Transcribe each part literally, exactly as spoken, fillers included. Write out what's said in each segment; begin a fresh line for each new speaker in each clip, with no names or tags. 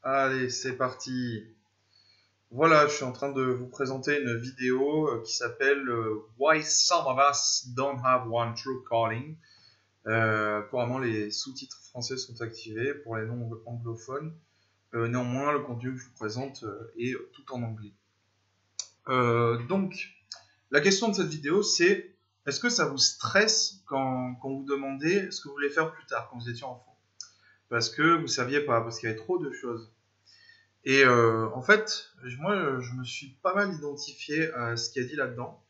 Allez, c'est parti. Voilà, je suis en train de vous présenter une vidéo euh, qui s'appelle euh, Why Some of Us Don't Have One True Calling. Euh, apparemment, les sous-titres français sont activés pour les non-anglophones. Euh, néanmoins, le contenu que je vous présente euh, est tout en anglais. Euh, donc, la question de cette vidéo, c'est est-ce que ça vous stresse quand, quand vous demandez ce que vous voulez faire plus tard, quand vous étiez enfant? Parce que vous saviez pas, parce qu'il y avait trop de choses. Et euh, en fait, moi, je me suis pas mal identifié à ce qu'il y a dit là-dedans.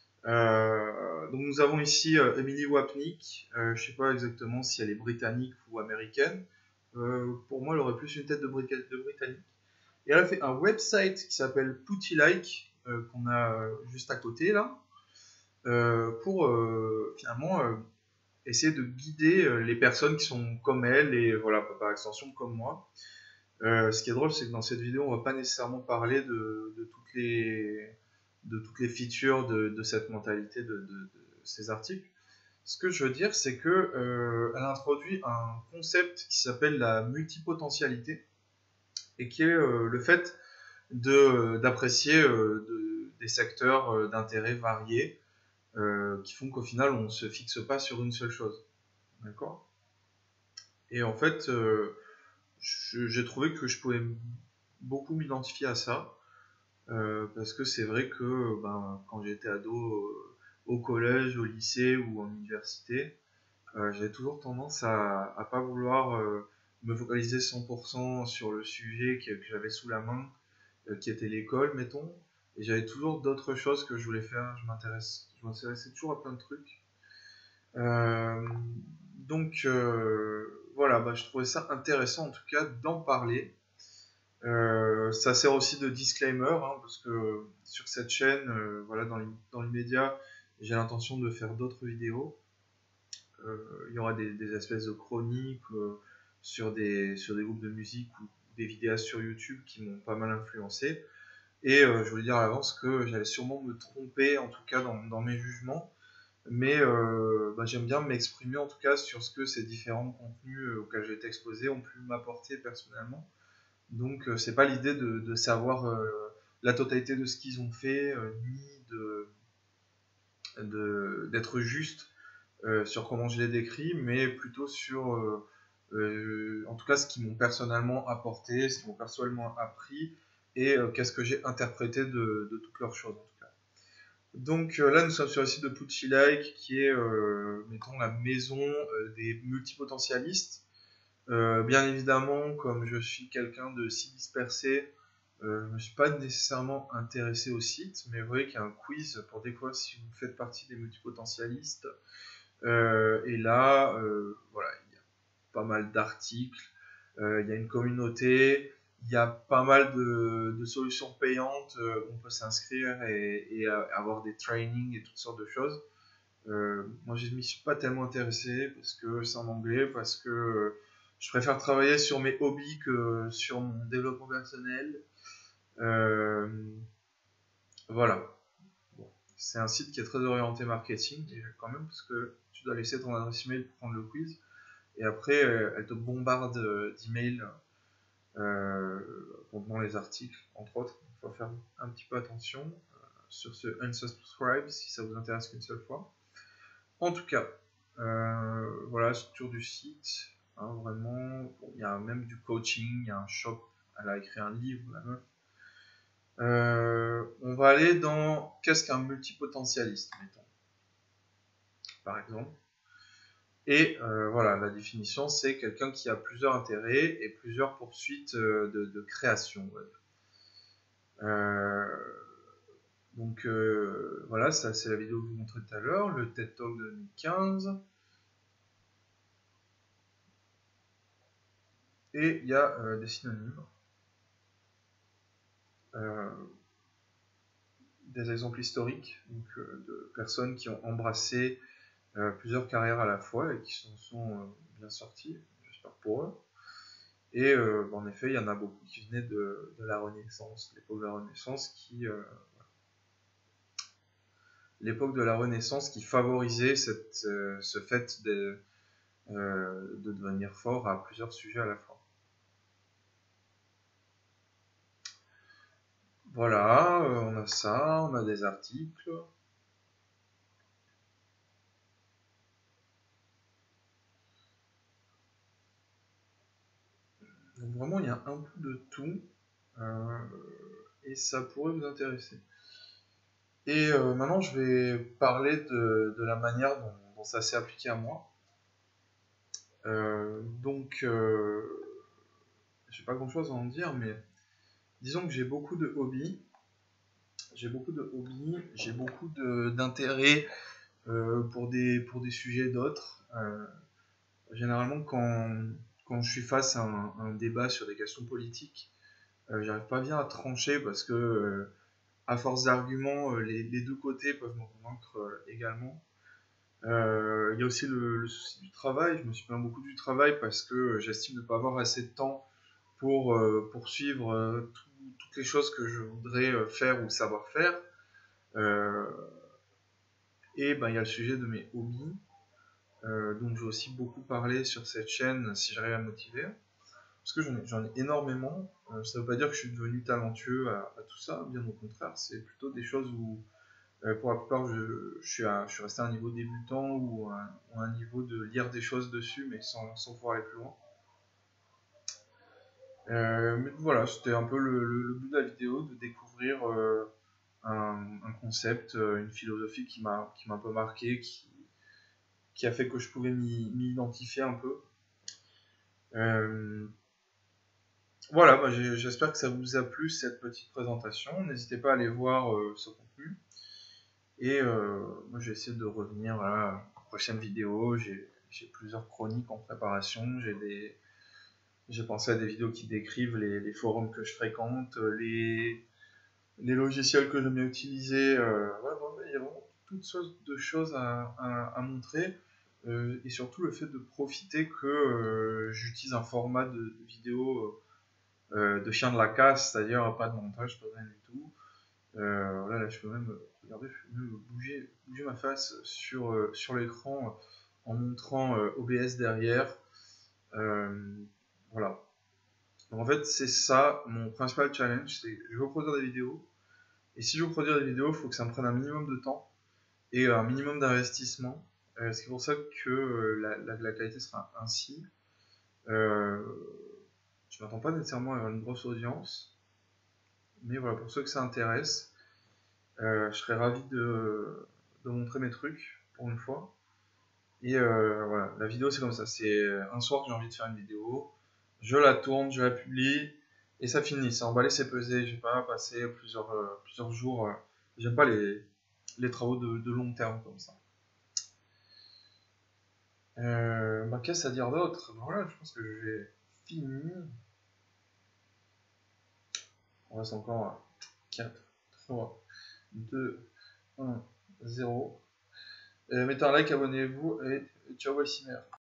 Euh, donc nous avons ici euh, Emily Wapnick. Euh, je sais pas exactement si elle est britannique ou américaine. Euh, pour moi, elle aurait plus une tête de, Brit de britannique. Et elle a fait un website qui s'appelle Putty Like, euh, qu'on a euh, juste à côté là, euh, pour euh, finalement euh, essayer de guider euh, les personnes qui sont comme elle et voilà, par extension comme moi. Euh, ce qui est drôle, c'est que dans cette vidéo, on va pas nécessairement parler de, de toutes les de toutes les features de, de cette mentalité de, de, de, ces articles. Ce que je veux dire, c'est que euh, elle introduit un concept qui s'appelle la multipotentialité et qui est euh, le fait de d'apprécier euh, de, des secteurs euh, d'intérêt variés euh, qui font qu'au final, on ne se fixe pas sur une seule chose. D'accord? Et en fait, euh, j'ai trouvé que je pouvais beaucoup m'identifier à ça. Euh, parce que c'est vrai que ben, quand j'étais ado euh, au collège, au lycée ou en université, euh, j'avais toujours tendance à, à pas vouloir euh, me focaliser cent pour cent sur le sujet que, que j'avais sous la main, euh, qui était l'école, mettons. Et j'avais toujours d'autres choses que je voulais faire. Je m'intéresse, je m'intéressais toujours à plein de trucs. Euh, donc euh, voilà, bah, je trouvais ça intéressant en tout cas d'en parler. Euh, ça sert aussi de disclaimer, hein, parce que sur cette chaîne, euh, voilà, dans, dans l'immédiat, j'ai l'intention de faire d'autres vidéos. Euh, il y aura des, des espèces de chroniques euh, sur, des, sur des groupes de musique ou des vidéos sur YouTube qui m'ont pas mal influencé. Et euh, je voulais dire à l'avance que j'allais sûrement me tromper, en tout cas dans, dans mes jugements. Mais euh, bah, j'aime bien m'exprimer en tout cas sur ce que ces différents contenus euh, auxquels j'ai été exposé ont pu m'apporter personnellement. Donc euh, c'est pas l'idée de, de savoir euh, la totalité de ce qu'ils ont fait, euh, ni de de- d'être juste euh, sur comment je les décris, mais plutôt sur euh, euh, en tout cas ce qu'ils m'ont personnellement apporté, ce qu'ils m'ont personnellement appris, et euh, qu'est-ce que j'ai interprété de, de toutes leurs choses en tout cas. Donc euh, là nous sommes sur le site de Putty Like qui est euh, mettons la maison euh, des multipotentialistes. Euh, bien évidemment, comme je suis quelqu'un de si dispersé, euh, je ne me suis pas nécessairement intéressé au site, mais vous voyez qu'il y a un quiz pour découvrir si vous faites partie des multipotentialistes. Euh, et là, euh, voilà, il y a pas mal d'articles, euh, il y a une communauté, il y a pas mal de, de solutions payantes, euh, on peut s'inscrire et, et avoir des trainings et toutes sortes de choses. Euh, moi, je ne m'y suis pas tellement intéressé parce que c'est en anglais, parce que euh, je préfère travailler sur mes hobbies que sur mon développement personnel. Euh, voilà. Bon. C'est un site qui est très orienté marketing, déjà quand même, parce que tu dois laisser ton adresse email pour prendre le quiz. Et après, euh, elle te bombarde euh, d'emails euh, contenant les articles, entre autres. Il faut faire un petit peu attention euh, sur ce unsubscribe si ça vous intéresse qu'une seule fois. En tout cas, euh, voilà la structure du site. Hein, vraiment, bon, il y a même du coaching, il y a un shop. Elle a écrit un livre, la meuf. Euh, on va aller dans qu'est-ce qu'un multipotentialiste, mettons, par exemple. Et euh, voilà, la définition, c'est quelqu'un qui a plusieurs intérêts et plusieurs poursuites euh, de, de création. Ouais. Euh, donc euh, voilà, ça c'est la vidéo que je vous montrais tout à l'heure, le TED Talk de deux mille quinze. Et il y a euh, des synonymes. Euh, des exemples historiques donc, euh, de personnes qui ont embrassé euh, plusieurs carrières à la fois et qui s'en sont euh, bien sortis, j'espère pour eux. Et euh, en effet, il y en a beaucoup qui venaient de, de la Renaissance, l'époque de la Renaissance qui, euh, l'époque de la Renaissance qui favorisait cette, euh, ce fait de, euh, de devenir fort à plusieurs sujets à la fois. Voilà, euh, on a ça, on a des articles. Donc vraiment, il y a un peu de tout. Euh, et ça pourrait vous intéresser. Et euh, maintenant, je vais parler de, de la manière dont, dont ça s'est appliqué à moi. Euh, donc, euh, j'ai pas grand-chose à en dire, mais disons que j'ai beaucoup de hobbies. J'ai beaucoup de hobbies, j'ai beaucoup de- d'intérêt euh, pour des, pour des sujets d'autres. Euh, généralement, quand, quand je suis face à un, un débat sur des questions politiques, euh, j'arrive pas bien à trancher parce que, euh, à force d'arguments, euh, les, les deux côtés peuvent me convaincre euh, également. Euh, Il y a aussi le, le souci du travail. Je me suis plaint beaucoup du travail parce que j'estime ne pas avoir assez de temps pour euh, poursuivre euh, tout- toutes les choses que je voudrais euh, faire ou savoir faire. Euh, et ben, il y a le sujet de mes hobbies, euh, dont je vais aussi beaucoup parler sur cette chaîne si j'arrive à me motiver. Parce que j'en ai, j'en ai énormément. Euh, ça ne veut pas dire que je suis devenu talentueux à, à tout ça, bien au contraire. C'est plutôt des choses où, euh, pour la plupart, je, je, suis à- je suis resté à un niveau débutant ou à, ou à un niveau de lire des choses dessus, mais sans, sans pouvoir aller plus loin. Euh, mais voilà, c'était un peu le, le- le but de la vidéo, de découvrir euh, un, un concept, euh, une philosophie qui m'a qui m'a un peu marqué, qui, qui a fait que je pouvais m'y m'y identifier un peu. Euh, voilà, bah, j'ai- j'espère que ça vous a plu cette petite présentation. N'hésitez pas à aller voir euh, ce contenu. Et euh, moi, je vais essayer de revenir à la prochaine vidéo. J'ai j'ai plusieurs chroniques en préparation. J'ai des, j'ai pensé à des vidéos qui décrivent les, les forums que je fréquente, les, les logiciels que j'aime bien utiliser. Euh, ouais, ouais, il y a vraiment toutes sortes de choses à, à- à montrer. Euh, et surtout le fait de profiter que euh, j'utilise un format de, de vidéo euh, de chien de la casse, c'est-à-dire pas de montage, pas de rien du tout. Euh, voilà, là, je peux même, regardez, je peux même bouger, bouger ma face sur, euh, sur l'écran en montrant euh, O B S derrière. Euh, voilà. Donc, en fait, c'est ça mon principal challenge, c'est je veux produire des vidéos. Et si je veux produire des vidéos, il faut que ça me prenne un minimum de temps et un minimum d'investissement. Euh, c'est pour ça que euh, la, la, la qualité sera ainsi. Euh, je m'attends pas nécessairement à avoir une grosse audience, mais voilà, pour ceux que ça intéresse, euh, je serais ravi de, de montrer mes trucs pour une fois. Et euh, voilà, la vidéo c'est comme ça, c'est un soir j'ai envie de faire une vidéo, je la tourne, je la publie, et ça finit, c'est emballé, c'est pesé, je vais pas passer plusieurs, euh, plusieurs jours, euh, j'aime pas les, les travaux de, de long terme comme ça. Euh, bah, qu'est-ce à dire d'autre? Ben voilà, je pense que j'ai fini. On reste encore à quatre, trois, deux, un, zéro. Euh, mettez un like, abonnez-vous et ciao, voici mère.